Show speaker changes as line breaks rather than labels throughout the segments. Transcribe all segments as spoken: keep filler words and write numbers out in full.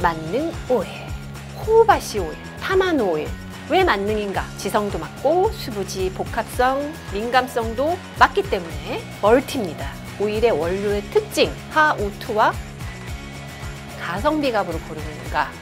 만능 오일, 호우바시 오일, 타마노 오일. 왜 만능인가? 지성도 맞고 수부지, 복합성, 민감성도 맞기 때문에 멀티입니다. 오일의 원료의 특징, 하우투와 가성비값으로 고르는가?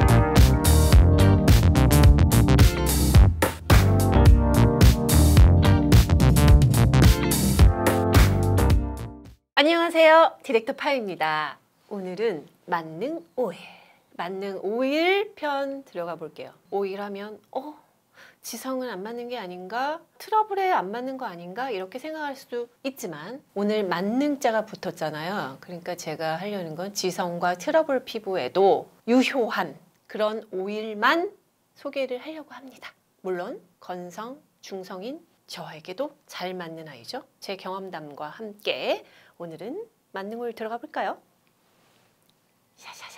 안녕하세요, 디렉터 파입니다. 오늘은 만능 오일, 만능 오일 편 들어가 볼게요. 오일 하면 어? 지성은 안 맞는 게 아닌가? 트러블에 안 맞는 거 아닌가? 이렇게 생각할 수도 있지만 오늘 만능자가 붙었잖아요. 그러니까 제가 하려는 건 지성과 트러블 피부에도 유효한 그런 오일만 소개를 하려고 합니다. 물론 건성, 중성인 저에게도 잘 맞는 아이죠. 제 경험담과 함께 오늘은 만능 오일 들어가 볼까요? 샤샤샤.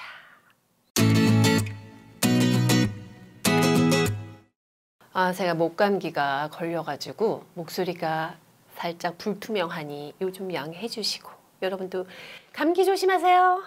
아, 제가 목감기가 걸려가지고 목소리가 살짝 불투명하니 요즘 양해해 주시고, 여러분도 감기 조심하세요.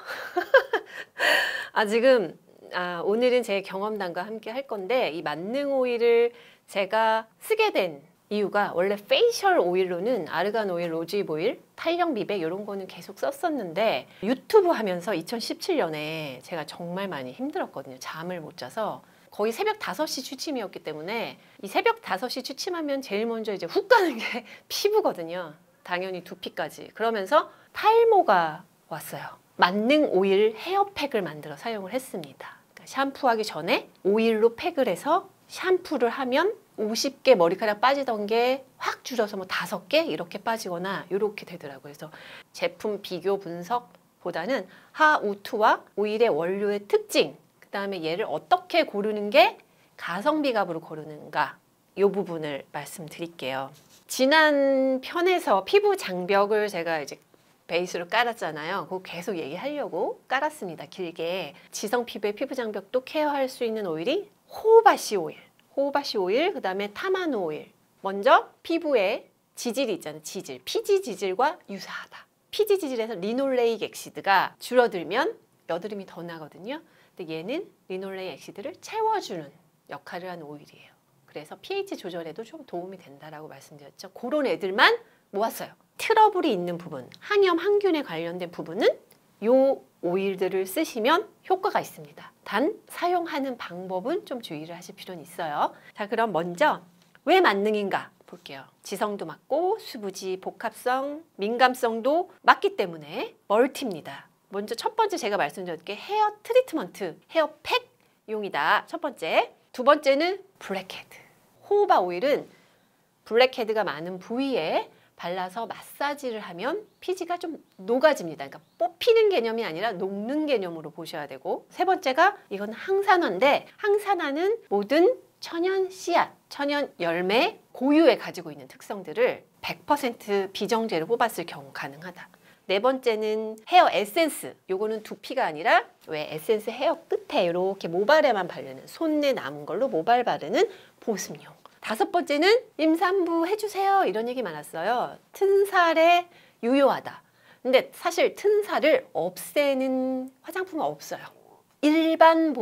아, 지금 아, 오늘은 제 경험담과 함께 할 건데, 이 만능 오일을 제가 쓰게 된 이유가, 원래 페이셜 오일로는 아르간 오일, 로즈잎 오일, 탄력 미백 이런 거는 계속 썼었는데, 유튜브 하면서 이천십칠 년에 제가 정말 많이 힘들었거든요. 잠을 못 자서. 거의 새벽 다섯 시 취침이었기 때문에, 이 새벽 다섯 시 취침하면 제일 먼저 이제 훅 가는 게 피부거든요. 당연히 두피까지. 그러면서 탈모가 왔어요. 만능 오일 헤어팩을 만들어 사용을 했습니다. 그러니까 샴푸하기 전에 오일로 팩을 해서 샴푸를 하면 오십 개 머리카락 빠지던 게 확 줄어서 뭐 다섯 개 이렇게 빠지거나 이렇게 되더라고요. 그래서 제품 비교 분석보다는 하우투와 오일의 원료의 특징, 그 다음에 얘를 어떻게 고르는 게 가성비값으로 고르는가, 이 부분을 말씀드릴게요. 지난 편에서 피부 장벽을 제가 이제 베이스로 깔았잖아요. 그거 계속 얘기하려고 깔았습니다. 길게. 지성 피부의 피부 장벽도 케어할 수 있는 오일이 호우바시 오일, 호우바시 오일, 그 다음에 타마노 오일. 먼저 피부에 지질이 있잖아요. 지질, 피지 지질과 유사하다. 피지 지질에서 리놀레익 엑시드가 줄어들면 여드름이 더 나거든요. 근데 얘는 리놀레익 엑시드를 채워주는 역할을 하는 오일이에요. 그래서 피에이치 조절에도 좀 도움이 된다라고 말씀드렸죠. 그런 애들만 모았어요. 트러블이 있는 부분, 항염, 항균에 관련된 부분은 요 오일들을 쓰시면 효과가 있습니다. 단 사용하는 방법은 좀 주의를 하실 필요는 있어요. 자, 그럼 먼저 왜 만능인가 볼게요. 지성도 맞고 수부지, 복합성, 민감성도 맞기 때문에 멀티입니다. 먼저 첫 번째 제가 말씀드렸게 헤어 트리트먼트, 헤어팩용이다. 첫 번째. 두 번째는 블랙헤드. 호우바 오일은 블랙헤드가 많은 부위에 발라서 마사지를 하면 피지가 좀 녹아집니다. 그러니까 뽑히는 개념이 아니라 녹는 개념으로 보셔야 되고, 세 번째가 이건 항산화인데, 항산화는 모든 천연 씨앗, 천연 열매 고유에 가지고 있는 특성들을 백 퍼센트 비정제로 뽑았을 경우 가능하다. 네 번째는 헤어 에센스. 요거는 두피가 아니라 왜 에센스 헤어 끝에 이렇게 모발에만 바르는, 손에 남은 걸로 모발 바르는 보습용. 다섯 번째는 임산부 해주세요 이런 얘기 많았어요. 튼살에 유효하다. 근데 사실 튼살을 없애는 화장품은 없어요. 일반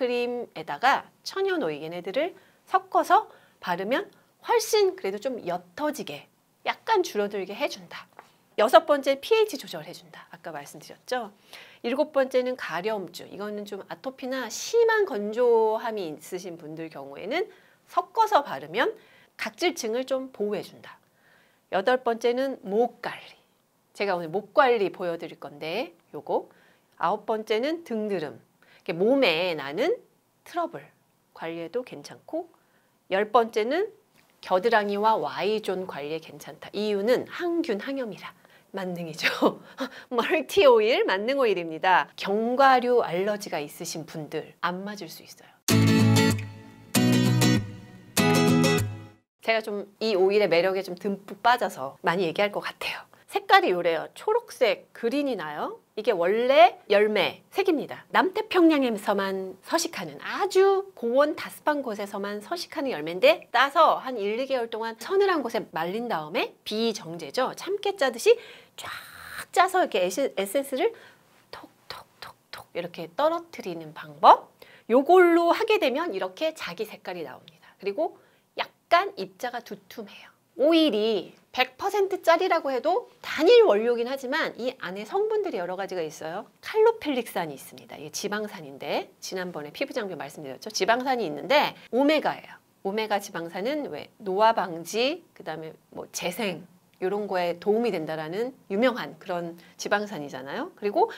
보습크림에다가 천연 오일 얘네들을 섞어서 바르면 훨씬 그래도 좀 옅어지게, 약간 줄어들게 해준다. 여섯 번째 피에이치 조절해준다. 아까 말씀드렸죠. 일곱 번째는 가려움주. 이거는 좀 아토피나 심한 건조함이 있으신 분들 경우에는 섞어서 바르면 각질층을 좀 보호해준다. 여덟 번째는 목 관리. 제가 오늘 목 관리 보여드릴 건데 요거. 아홉 번째는 등드름. 몸에 나는 트러블 관리에도 괜찮고, 열 번째는 겨드랑이와 Y존 관리에 괜찮다. 이유는 항균, 항염이라. 만능이죠. 멀티 오일, 만능 오일입니다. 견과류 알러지가 있으신 분들 안 맞을 수 있어요. 제가 좀 이 오일의 매력에 좀 듬뿍 빠져서 많이 얘기할 것 같아요. 색깔이 요래요. 초록색, 그린이 나요. 이게 원래 열매 색입니다. 남태평양에서만 서식하는, 아주 고온 다습한 곳에서만 서식하는 열매인데, 따서 한 일, 이 개월 동안 서늘한 곳에 말린 다음에 비정제죠. 참깨 짜듯이 쫙 짜서 이렇게 에센스를 톡톡톡톡 이렇게 떨어뜨리는 방법. 요걸로 하게 되면 이렇게 자기 색깔이 나옵니다. 그리고 약간 입자가 두툼해요. 오일이 백 퍼센트짜리라고 해도 단일 원료긴 하지만 이 안에 성분들이 여러 가지가 있어요. 칼로펠릭산이 있습니다. 이게 지방산인데 지난번에 피부 장벽 말씀드렸죠. 지방산이 있는데 오메가예요. 오메가 지방산은 왜 노화 방지, 그 다음에 뭐 재생 이런 거에 도움이 된다라는 유명한 그런 지방산이잖아요. 그리고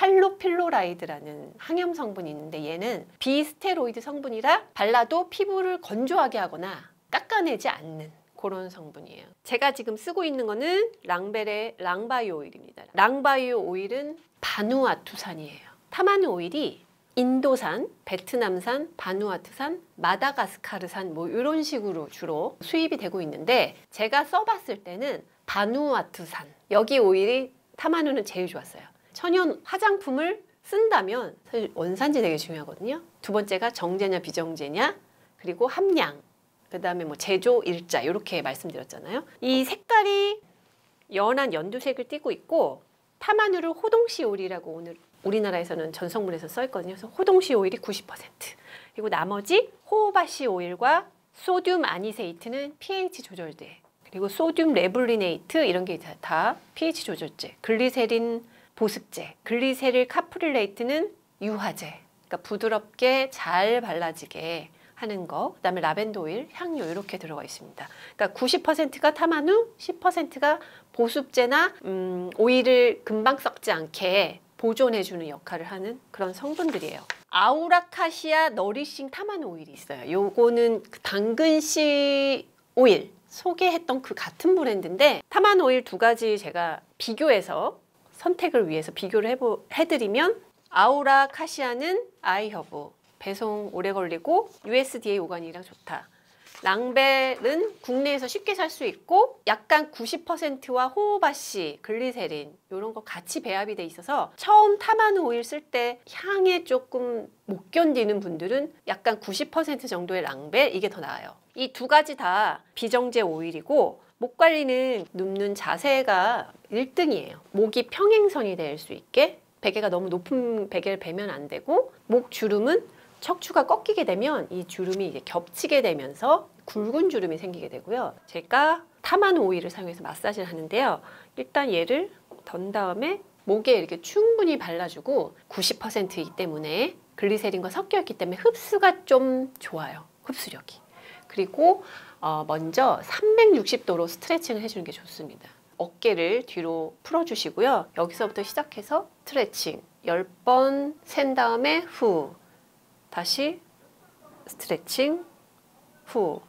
칼로필로라이드라는 항염 성분이 있는데 얘는 비스테로이드 성분이라 발라도 피부를 건조하게 하거나 깎아내지 않는 그런 성분이에요. 제가 지금 쓰고 있는 거는 랑벨의 랑바이오 오일입니다. 랑바이오 오일은 바누아투산이에요. 타마누 오일이 인도산, 베트남산, 바누아투산, 마다가스카르산 뭐 이런 식으로 주로 수입이 되고 있는데 제가 써봤을 때는 바누아투산 여기 오일이 타마누는 제일 좋았어요. 천연 화장품을 쓴다면 사실 원산지 되게 중요하거든요. 두 번째가 정제냐 비정제냐 그리고 함량 그 다음에 뭐 제조 일자 이렇게 말씀드렸잖아요. 이 색깔이 연한 연두색을 띠고 있고 타마누를 호동씨 오일이라고 오늘 우리나라에서는 전성문에서 써 있거든요. 그래서 호동씨 오일이 구십 퍼센트 그리고 나머지 호호바씨 오일과 소듐 아니세이트는 pH 조절제 그리고 소듐 레블리네이트 이런 게 다 pH 조절제 글리세린 보습제 글리세릴 카프릴레이트는 유화제 그러니까 부드럽게 잘 발라지게 하는 거, 그 다음에 라벤더 오일, 향료 이렇게 들어가 있습니다. 그러니까 구십 퍼센트가 타마누, 십 퍼센트가 보습제나 음, 오일을 금방 썩지 않게 보존해주는 역할을 하는 그런 성분들이에요. 아우라카시아 너리싱 타마누 오일이 있어요. 요거는 그 당근씨 오일 소개했던 그 같은 브랜드인데 타마누 오일 두 가지 제가 비교해서 선택을 위해서 비교를 해보, 해드리면 아우라카시아는 아이허브 배송 오래 걸리고 유에스디에이 오가닉이랑 좋다. 랑벨은 국내에서 쉽게 살 수 있고 약간 구십 퍼센트와 호호바씨, 글리세린 이런 거 같이 배합이 돼 있어서 처음 타마누 오일 쓸 때 향에 조금 못 견디는 분들은 약간 구십 퍼센트 정도의 랑벨 이게 더 나아요. 이 두 가지 다 비정제 오일이고 목 관리는 눕는 자세가 일 등이에요. 목이 평행선이 될 수 있게 베개가 너무 높은 베개를 베면 안 되고 목 주름은 척추가 꺾이게 되면 이 주름이 이제 겹치게 되면서 굵은 주름이 생기게 되고요. 제가 타마누 오일을 사용해서 마사지를 하는데요. 일단 얘를 던 다음에 목에 이렇게 충분히 발라주고 구십 퍼센트이기 때문에 글리세린과 섞여 있기 때문에 흡수가 좀 좋아요. 흡수력이. 그리고 어 먼저 삼백육십 도로 스트레칭을 해주는 게 좋습니다. 어깨를 뒤로 풀어주시고요. 여기서부터 시작해서 스트레칭 열 번 센 다음에 후 다시 스트레칭 후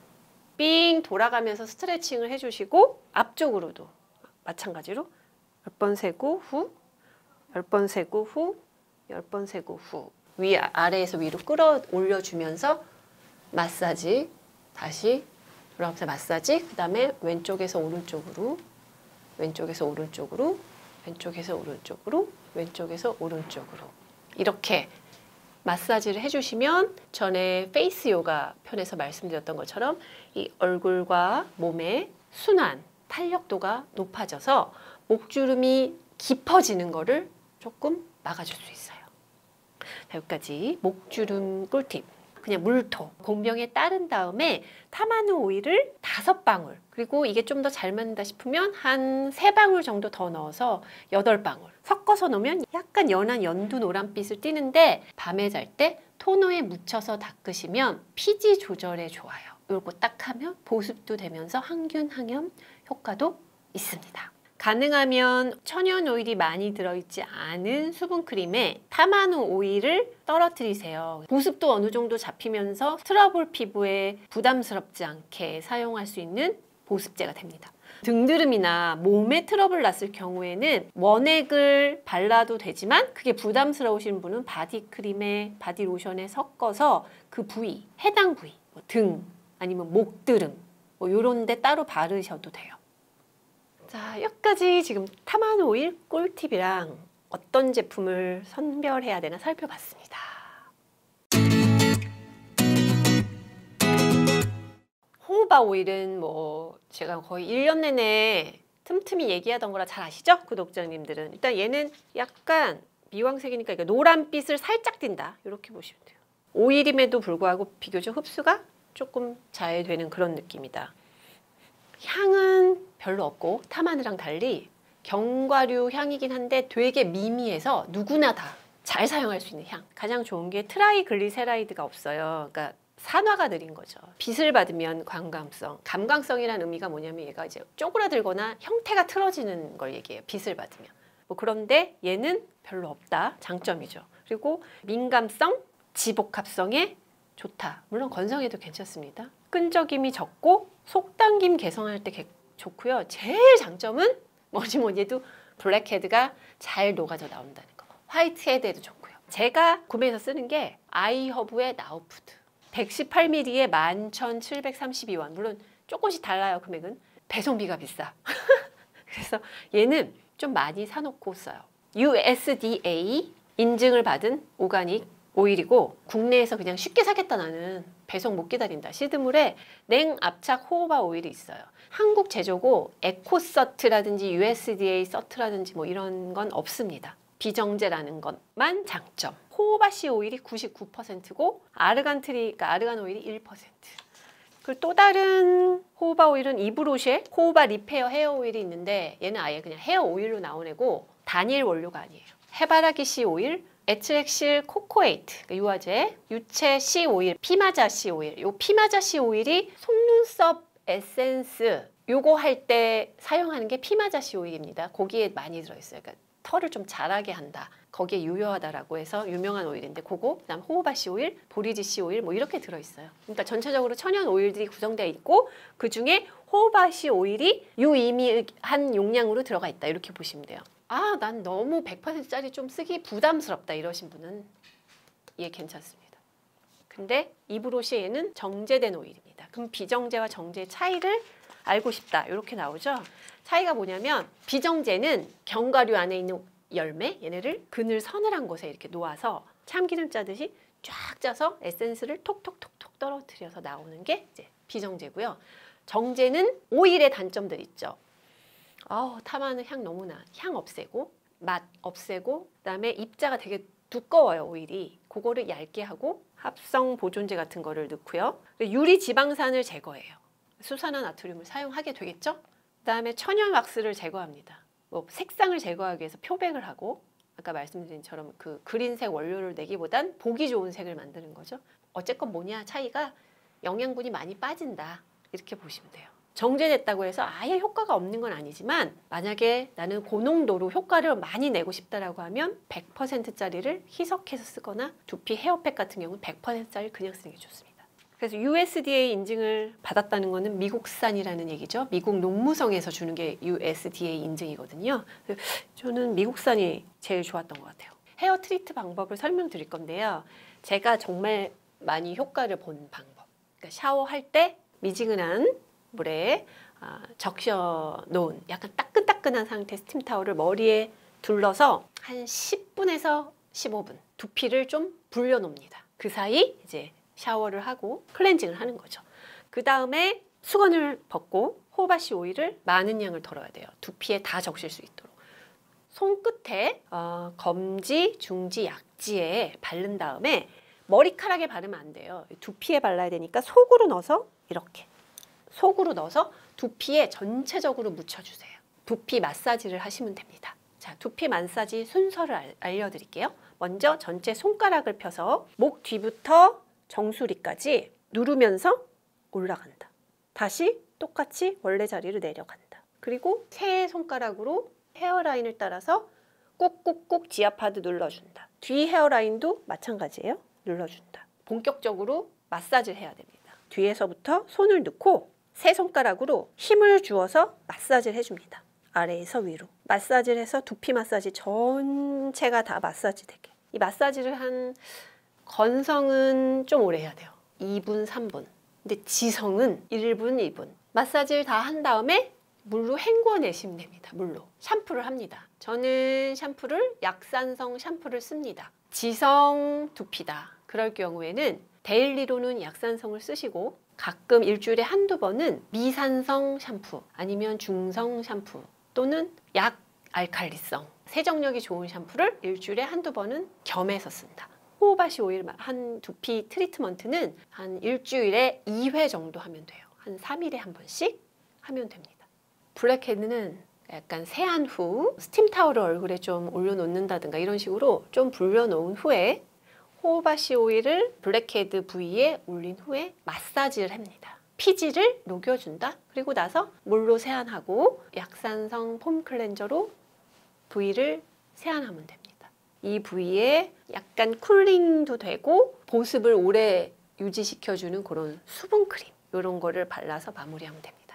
삥 돌아가면서 스트레칭을 해주시고 앞쪽으로도 마찬가지로 열 번 세고 후 열 번 세고 후 열 번 세고 후 위 아래에서 위로 끌어올려 주면서 마사지 다시 돌아가면서 마사지 그 다음에 왼쪽에서 오른쪽으로 왼쪽에서 오른쪽으로 왼쪽에서 오른쪽으로 왼쪽에서 오른쪽으로 이렇게 마사지를 해주시면 전에 페이스 요가 편에서 말씀드렸던 것처럼 이 얼굴과 몸의 순환, 탄력도가 높아져서 목주름이 깊어지는 거를 조금 막아줄 수 있어요. 자, 여기까지 목주름 꿀팁. 그냥 물토 공병에 따른 다음에 타마누 오일을 다섯 방울 그리고 이게 좀 더 잘 맞는다 싶으면 한 세 방울 정도 더 넣어서 여덟 방울 섞어서 놓으면 약간 연한 연두 노란빛을 띠는데 밤에 잘 때 토너에 묻혀서 닦으시면 피지 조절에 좋아요. 이거 딱 하면 보습도 되면서 항균 항염 효과도 있습니다. 가능하면 천연 오일이 많이 들어있지 않은 수분크림에 타마누 오일을 떨어뜨리세요. 보습도 어느 정도 잡히면서 트러블 피부에 부담스럽지 않게 사용할 수 있는 보습제가 됩니다. 등드름이나 몸에 트러블 났을 경우에는 원액을 발라도 되지만 그게 부담스러우신 분은 바디크림에 바디로션에 섞어서 그 부위, 해당 부위, 뭐 등 아니면 목드름 뭐 이런 데 따로 바르셔도 돼요. 자, 여기까지 지금 타마누 오일 꿀팁이랑 어떤 제품을 선별해야 되나 살펴봤습니다. 호호바 오일은 뭐 제가 거의 일 년 내내 틈틈이 얘기하던 거라 잘 아시죠? 구독자님들은. 일단 얘는 약간 미광색이니까 그러니까 노란빛을 살짝 띈다. 이렇게 보시면 돼요. 오일임에도 불구하고 비교적 흡수가 조금 잘 되는 그런 느낌이다. 향은 별로 없고 탐하느랑 달리 견과류 향이긴 한데 되게 미미해서 누구나 다 잘 사용할 수 있는 향. 가장 좋은 게 트라이글리세라이드가 없어요. 그러니까 산화가 느린 거죠. 빛을 받으면 관광성, 감광성이라는 의미가 뭐냐면 얘가 이제 쪼그라들거나 형태가 틀어지는 걸 얘기해요. 빛을 받으면. 뭐 그런데 얘는 별로 없다. 장점이죠. 그리고 민감성, 지복합성에 좋다. 물론 건성에도 괜찮습니다. 끈적임이 적고 속당김 개선할 때 좋고요. 제일 장점은 뭐지 뭐니 해도 블랙헤드가 잘 녹아져 나온다는 거. 화이트헤드에도 좋고요. 제가 구매해서 쓰는 게 아이허브의 나우푸드. 백십팔 밀리리터에 만 천칠백삼십이 원. 물론 조금씩 달라요, 금액은. 배송비가 비싸. 그래서 얘는 좀 많이 사놓고 써요. 유에스디에이 인증을 받은 오가닉 오일이고 국내에서 그냥 쉽게 사겠다 나는 배송 못 기다린다. 시드물에 냉압착 호호바 오일이 있어요. 한국 제조고 에코서트라든지 유에스디에이 서트라든지 뭐 이런 건 없습니다. 비정제라는 것만 장점. 호호바씨 오일이 구십구 퍼센트고 아르간트리, 그러니까 아르간 오일이 일 퍼센트. 그리고 또 다른 호호바 오일은 이브로쉐 호호바 리페어 헤어 오일이 있는데 얘는 아예 그냥 헤어 오일로 나온 애고 단일 원료가 아니에요. 해바라기 씨 오일, 에트렉실 코코에이트, 그러니까 유화제, 유채 씨 오일, 피마자 씨 오일. 요 피마자 씨 오일이 속눈썹 에센스 요거 할 때 사용하는 게 피마자 씨 오일입니다. 거기에 많이 들어있어요. 그러니까 털을 좀 자라게 한다. 거기에 유효하다라고 해서 유명한 오일인데 그거, 그다음 호호바 씨 오일, 보리지 씨 오일 뭐 이렇게 들어있어요. 그러니까 전체적으로 천연 오일들이 구성되어 있고 그중에 호호바 씨 오일이 유의미한 용량으로 들어가 있다. 이렇게 보시면 돼요. 아, 난 너무 백 퍼센트짜리 좀 쓰기 부담스럽다 이러신 분은 얘 괜찮습니다. 근데 이브로시에는 정제된 오일입니다. 그럼 비정제와 정제의 차이를 알고 싶다. 이렇게 나오죠. 차이가 뭐냐면 비정제는 견과류 안에 있는 열매, 얘네를 그늘 서늘한 곳에 이렇게 놓아서 참기름 짜듯이 쫙 짜서 에센스를 톡톡톡톡 떨어뜨려서 나오는 게 이제 비정제고요. 정제는 오일의 단점들 있죠. 아우, 탐하는 향 너무나. 향 없애고 맛 없애고 그다음에 입자가 되게 두꺼워요, 오일이. 그거를 얇게 하고 합성 보존제 같은 거를 넣고요. 유리 지방산을 제거해요. 수산화 나트륨을 사용하게 되겠죠? 그다음에 천연 왁스를 제거합니다. 뭐 색상을 제거하기 위해서 표백을 하고 아까 말씀드린 처럼 그 그린색 원료를 내기보단 보기 좋은 색을 만드는 거죠. 어쨌건 뭐냐 차이가 영양분이 많이 빠진다. 이렇게 보시면 돼요. 정제됐다고 해서 아예 효과가 없는 건 아니지만 만약에 나는 고농도로 효과를 많이 내고 싶다라고 하면 백 퍼센트짜리를 희석해서 쓰거나 두피 헤어팩 같은 경우는 백 퍼센트짜리 그냥 쓰는 게 좋습니다. 그래서 유에스디에이 인증을 받았다는 거는 미국산이라는 얘기죠. 미국 농무성에서 주는 게 유에스디에이 인증이거든요. 저는 미국산이 제일 좋았던 것 같아요. 헤어 트리트 방법을 설명드릴 건데요. 제가 정말 많이 효과를 본 방법. 그러니까 샤워할 때 미지근한 물에 적셔 놓은 약간 따끈따끈한 상태 스팀 타월을 머리에 둘러서 한 십 분에서 십오 분 두피를 좀 불려 놓습니다. 그 사이 이제 샤워를 하고 클렌징을 하는 거죠. 그 다음에 수건을 벗고 호호바씨 오일을 많은 양을 덜어야 돼요. 두피에 다 적실 수 있도록. 손끝에 어, 검지, 중지, 약지에 바른 다음에 머리카락에 바르면 안 돼요. 두피에 발라야 되니까 속으로 넣어서 이렇게 속으로 넣어서 두피에 전체적으로 묻혀주세요. 두피 마사지를 하시면 됩니다. 자, 두피 마사지 순서를 알, 알려드릴게요. 먼저 전체 손가락을 펴서 목 뒤부터 정수리까지 누르면서 올라간다. 다시 똑같이 원래 자리로 내려간다. 그리고 세 손가락으로 헤어라인을 따라서 꾹꾹꾹 지압하드 눌러준다. 뒤 헤어라인도 마찬가지예요. 눌러준다. 본격적으로 마사지를 해야 됩니다. 뒤에서부터 손을 넣고 세 손가락으로 힘을 주어서 마사지를 해줍니다. 아래에서 위로. 마사지를 해서 두피 마사지 전체가 다 마사지 되게. 이 마사지를 한 건성은 좀 오래 해야 돼요. 이 분, 삼 분. 근데 지성은 일 분, 이 분. 마사지를 다 한 다음에 물로 헹궈내시면 됩니다. 물로. 샴푸를 합니다. 저는 샴푸를 약산성 샴푸를 씁니다. 지성 두피다. 그럴 경우에는 데일리로는 약산성을 쓰시고 가끔 일주일에 한두 번은 미산성 샴푸 아니면 중성 샴푸 또는 약 알칼리성 세정력이 좋은 샴푸를 일주일에 한두 번은 겸해서 쓴다. 호호바시 오일 한 두피 트리트먼트는 한 일주일에 이 회 정도 하면 돼요. 한 삼 일에 한 번씩 하면 됩니다. 블랙헤드는 약간 세안 후 스팀 타월을 얼굴에 좀 올려놓는다든가 이런 식으로 좀 불려놓은 후에 호호바시 오일을 블랙헤드 부위에 올린 후에 마사지를 합니다. 피지를 녹여준다. 그리고 나서 물로 세안하고 약산성 폼 클렌저로 부위를 세안하면 됩니다. 이 부위에 약간 쿨링도 되고 보습을 오래 유지시켜주는 그런 수분 크림 이런 거를 발라서 마무리하면 됩니다.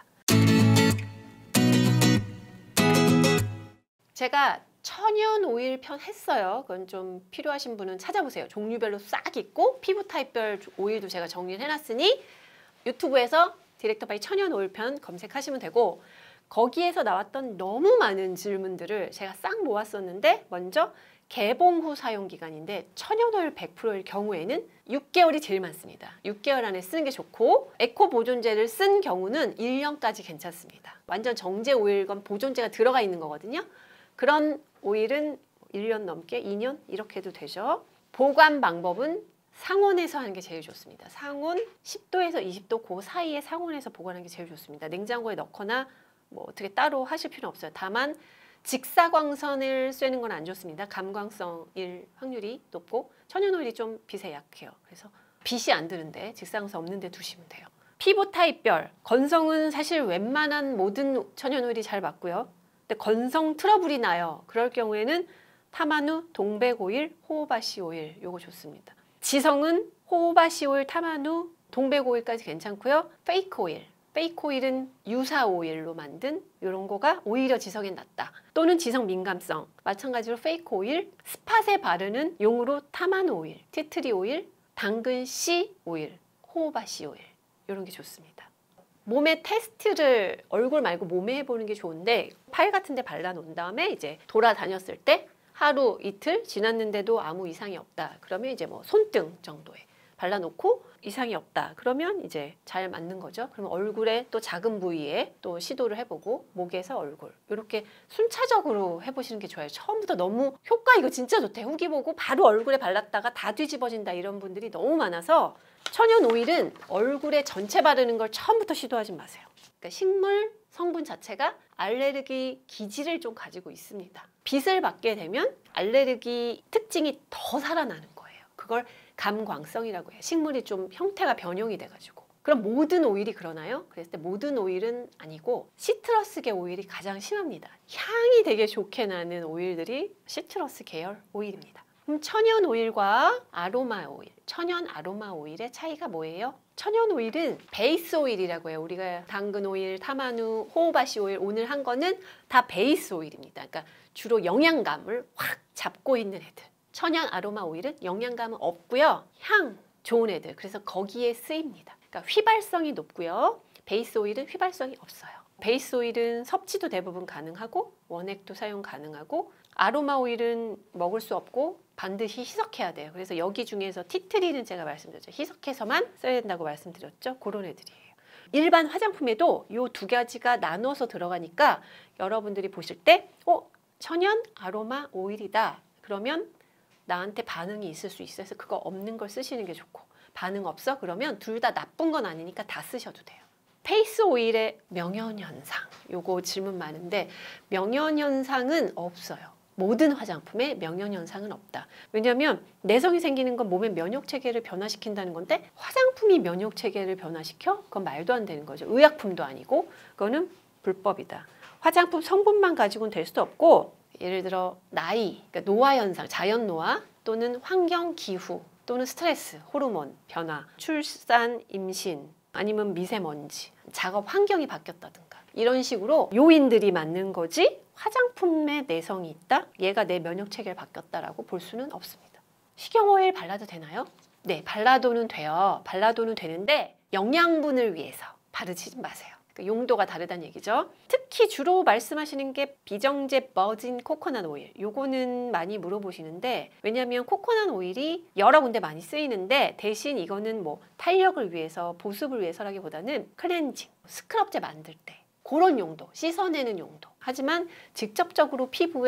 제가 천연 오일 편 했어요. 그건 좀 필요하신 분은 찾아보세요. 종류별로 싹 있고 피부 타입별 오일도 제가 정리를 해놨으니 유튜브에서 디렉터 바이 천연 오일 편 검색하시면 되고 거기에서 나왔던 너무 많은 질문들을 제가 싹 모았었는데 먼저 개봉 후 사용 기간인데 천연 오일 백 퍼센트일 경우에는 육 개월이 제일 많습니다. 육 개월 안에 쓰는 게 좋고 에코 보존제를 쓴 경우는 일 년까지 괜찮습니다. 완전 정제 오일건 보존제가 들어가 있는 거거든요. 그런 오일은 일 년 넘게 이 년 이렇게 해도 되죠. 보관 방법은 상온에서 하는 게 제일 좋습니다. 상온 십 도에서 이십 도 그 사이에 상온에서 보관하는 게 제일 좋습니다. 냉장고에 넣거나 뭐 어떻게 따로 하실 필요는 없어요. 다만 직사광선을 쐬는 건 안 좋습니다. 감광성일 확률이 높고 천연 오일이 좀 빛에 약해요. 그래서 빛이 안 드는데 직사광선 없는 데 두시면 돼요. 피부 타입별 건성은 사실 웬만한 모든 천연 오일이 잘 맞고요. 근데 건성 트러블이 나요. 그럴 경우에는 타마누, 동백 오일, 호호바시 오일 요거 좋습니다. 지성은 호호바시 오일, 타마누, 동백 오일까지 괜찮고요. 페이크 오일, 페이크 오일은 유사 오일로 만든 이런 거가 오히려 지성에 낫다. 또는 지성 민감성, 마찬가지로 페이크 오일, 스팟에 바르는 용으로 타마누 오일, 티트리 오일, 당근 씨 오일, 호호바시 오일 이런 게 좋습니다. 몸에 테스트를 얼굴 말고 몸에 해보는 게 좋은데 팔 같은 데 발라놓은 다음에 이제 돌아다녔을 때 하루 이틀 지났는데도 아무 이상이 없다. 그러면 이제 뭐 손등 정도에 발라놓고 이상이 없다. 그러면 이제 잘 맞는 거죠. 그러면 얼굴에 또 작은 부위에 또 시도를 해보고 목에서 얼굴 이렇게 순차적으로 해보시는 게 좋아요. 처음부터 너무 효과 이거 진짜 좋대. 후기 보고 바로 얼굴에 발랐다가 다 뒤집어진다 이런 분들이 너무 많아서 천연 오일은 얼굴에 전체 바르는 걸 처음부터 시도하지 마세요. 그러니까 식물 성분 자체가 알레르기 기질을 좀 가지고 있습니다. 빛을 받게 되면 알레르기 특징이 더 살아나는 거예요. 그걸 감광성이라고 해요. 식물이 좀 형태가 변형이 돼가지고. 그럼 모든 오일이 그러나요? 그랬을 때 모든 오일은 아니고 시트러스계 오일이 가장 심합니다. 향이 되게 좋게 나는 오일들이 시트러스 계열 오일입니다. 그럼 천연 오일과 아로마 오일, 천연 아로마 오일의 차이가 뭐예요? 천연 오일은 베이스 오일이라고 해요. 우리가 당근 오일, 타마누, 호호바시 오일 오늘 한 거는 다 베이스 오일입니다. 그러니까 주로 영양감을 확 잡고 있는 애들. 천연 아로마 오일은 영양감은 없고요. 향 좋은 애들. 그래서 거기에 쓰입니다. 그러니까 휘발성이 높고요. 베이스 오일은 휘발성이 없어요. 베이스 오일은 섭취도 대부분 가능하고 원액도 사용 가능하고 아로마 오일은 먹을 수 없고 반드시 희석해야 돼요. 그래서 여기 중에서 티트리는 제가 말씀드렸죠. 희석해서만 써야 된다고 말씀드렸죠. 그런 애들이에요. 일반 화장품에도 이 두 가지가 나눠서 들어가니까 여러분들이 보실 때 어? 천연 아로마 오일이다. 그러면 나한테 반응이 있을 수 있어서 그거 없는 걸 쓰시는 게 좋고 반응 없어? 그러면 둘 다 나쁜 건 아니니까 다 쓰셔도 돼요. 페이스 오일의 명현현상 요거 질문 많은데 명현현상은 없어요. 모든 화장품에 명현현상은 없다. 왜냐하면 내성이 생기는 건 몸의 면역체계를 변화시킨다는 건데 화장품이 면역체계를 변화시켜? 그건 말도 안 되는 거죠. 의약품도 아니고 그거는 불법이다. 화장품 성분만 가지고는 될 수도 없고 예를 들어 나이, 그러니까 노화현상, 자연노화 또는 환경, 기후 또는 스트레스, 호르몬, 변화, 출산, 임신 아니면 미세먼지, 작업 환경이 바뀌었다든가 이런 식으로 요인들이 맞는 거지 화장품에 내성이 있다? 얘가 내 면역체계를 바뀌었다라고 볼 수는 없습니다. 식용오일 발라도 되나요? 네, 발라도는 돼요. 발라도는 되는데 영양분을 위해서 바르지 마세요. 그러니까 용도가 다르다는 얘기죠. 특히 주로 말씀하시는 게 비정제 버진 코코넛 오일. 요거는 많이 물어보시는데 왜냐하면 코코넛 오일이 여러 군데 많이 쓰이는데 대신 이거는 뭐 탄력을 위해서 보습을 위해서라기보다는 클렌징, 스크럽제 만들 때 그런 용도, 씻어내는 용도. 하지만 직접적으로 피부에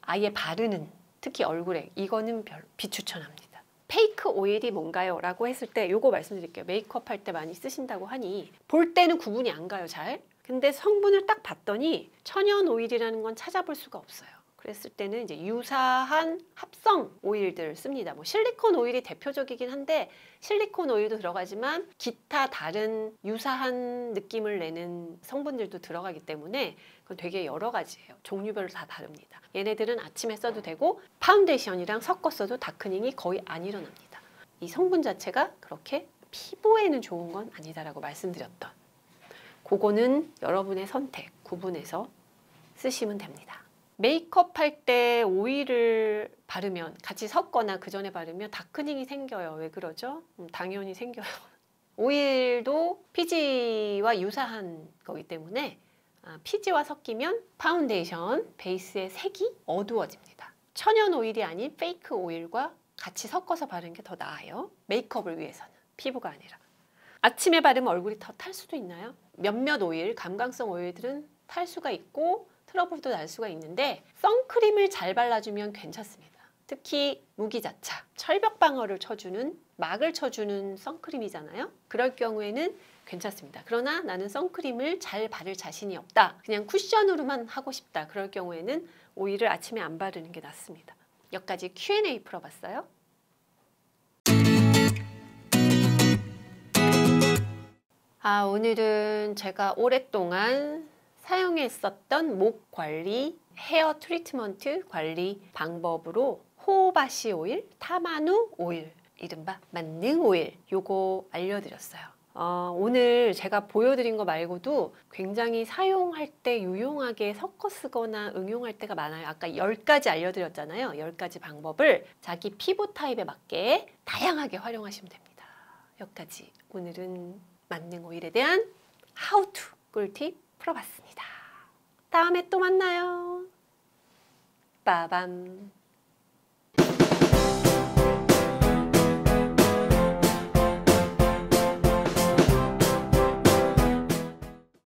아예 바르는, 특히 얼굴에 이거는 별 비추천합니다. 페이크 오일이 뭔가요? 라고 했을 때 요거 말씀드릴게요. 메이크업 할 때 많이 쓰신다고 하니 볼 때는 구분이 안 가요, 잘. 근데 성분을 딱 봤더니 천연 오일이라는 건 찾아볼 수가 없어요. 그랬을 때는 이제 유사한 합성 오일들을 씁니다. 뭐 실리콘 오일이 대표적이긴 한데 실리콘 오일도 들어가지만 기타 다른 유사한 느낌을 내는 성분들도 들어가기 때문에 그건 되게 여러 가지예요. 종류별로 다 다릅니다. 얘네들은 아침에 써도 되고 파운데이션이랑 섞어 써도 다크닝이 거의 안 일어납니다. 이 성분 자체가 그렇게 피부에는 좋은 건 아니다라고 말씀드렸던 그거는 여러분의 선택, 구분해서 쓰시면 됩니다. 메이크업 할 때 오일을 바르면 같이 섞거나 그 전에 바르면 다크닝이 생겨요. 왜 그러죠? 음, 당연히 생겨요. 오일도 피지와 유사한 거기 때문에 아, 피지와 섞이면 파운데이션 베이스의 색이 어두워집니다. 천연 오일이 아닌 페이크 오일과 같이 섞어서 바르는 게 더 나아요. 메이크업을 위해서는, 피부가 아니라. 아침에 바르면 얼굴이 더 탈 수도 있나요? 몇몇 오일, 감광성 오일들은 탈 수가 있고 트러블도 날 수가 있는데 선크림을 잘 발라주면 괜찮습니다. 특히 무기자차, 철벽 방어를 쳐주는, 막을 쳐주는 선크림이잖아요. 그럴 경우에는 괜찮습니다. 그러나 나는 선크림을 잘 바를 자신이 없다. 그냥 쿠션으로만 하고 싶다. 그럴 경우에는 오일을 아침에 안 바르는 게 낫습니다. 여기까지 큐 앤 에이 풀어봤어요. 아, 오늘은 제가 오랫동안 사용했었던 목 관리, 헤어 트리트먼트 관리 방법으로 호바시 오일, 타마누 오일, 이른바 만능 오일 요거 알려드렸어요. 어, 오늘 제가 보여드린 거 말고도 굉장히 사용할 때 유용하게 섞어 쓰거나 응용할 때가 많아요. 아까 열 가지 알려드렸잖아요. 열 가지 방법을 자기 피부 타입에 맞게 다양하게 활용하시면 됩니다. 여기까지 오늘은 만능 오일에 대한 How to 꿀팁 풀어봤습니다. 다음에 또 만나요. 빠밤.